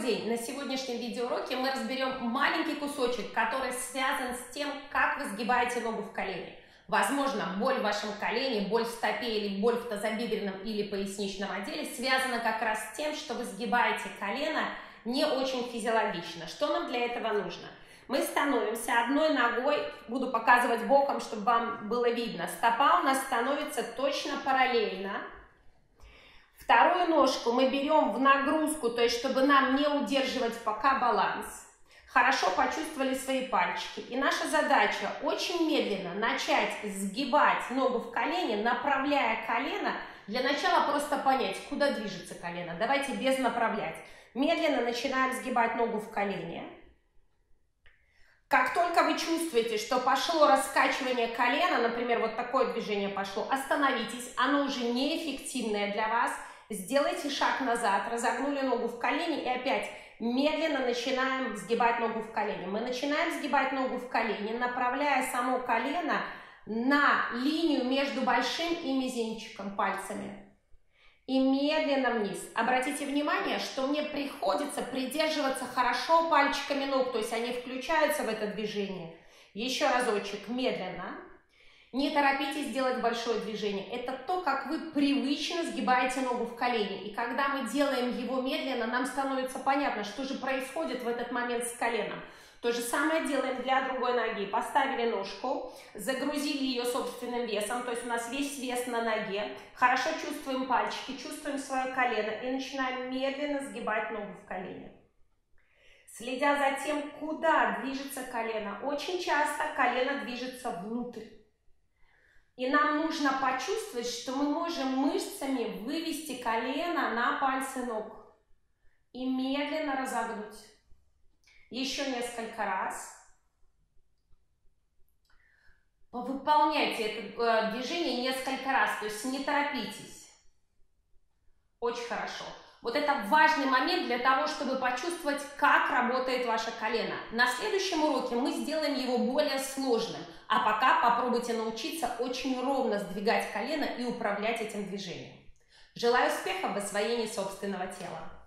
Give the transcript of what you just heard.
день! На сегодняшнем видеоуроке мы разберем маленький кусочек, который связан с тем, как вы сгибаете ногу в колене. Возможно, боль в вашем колене, боль в стопе или боль в тазобедренном или поясничном отделе связана как раз с тем, что вы сгибаете колено не очень физиологично. Что нам для этого нужно? Мы становимся одной ногой, буду показывать боком, чтобы вам было видно. Стопа у нас становится точно параллельно. Вторую ножку мы берем в нагрузку, то есть чтобы нам не удерживать пока баланс. Хорошо почувствовали свои пальчики. И наша задача очень медленно начать сгибать ногу в колене, направляя колено. Для начала просто понять, куда движется колено. Давайте без направлять. Медленно начинаем сгибать ногу в колене. Как только вы чувствуете, что пошло раскачивание колена, например, вот такое движение пошло, остановитесь, оно уже неэффективное для вас. Сделайте шаг назад, разогнули ногу в колене и опять медленно начинаем сгибать ногу в колене. Мы начинаем сгибать ногу в колене, направляя само колено на линию между большим и мизинчиком пальцами. И медленно вниз. Обратите внимание, что мне приходится придерживаться хорошо пальчиками ног, то есть они включаются в это движение. Еще разочек, медленно. Не торопитесь делать большое движение. Это то, как вы привычно сгибаете ногу в колене. И когда мы делаем его медленно, нам становится понятно, что же происходит в этот момент с коленом. То же самое делаем для другой ноги. Поставили ножку, загрузили ее собственным весом, то есть у нас весь вес на ноге. Хорошо чувствуем пальчики, чувствуем свое колено и начинаем медленно сгибать ногу в колене. Следя за тем, куда движется колено. Очень часто колено движется внутрь. И нам нужно почувствовать, что мы можем мышцами вывести колено на пальцы ног и медленно разогнуть. Еще несколько раз. Выполняйте это движение несколько раз, то есть не торопитесь. Очень хорошо. Вот это важный момент для того, чтобы почувствовать, как работает ваше колено. На следующем уроке мы сделаем его более сложным, а пока попробуйте научиться очень ровно сдвигать колено и управлять этим движением. Желаю успехов в освоении собственного тела.